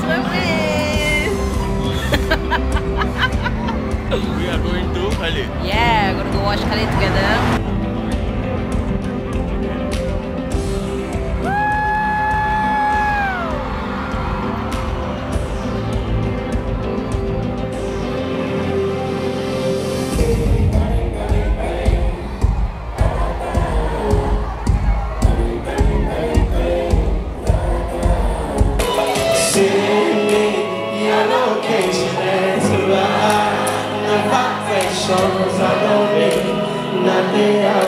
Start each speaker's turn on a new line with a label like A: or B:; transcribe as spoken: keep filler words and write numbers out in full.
A: We are going to Khalid.
B: Yeah, we're gonna go watch Khalid together.
C: I don't need nothing.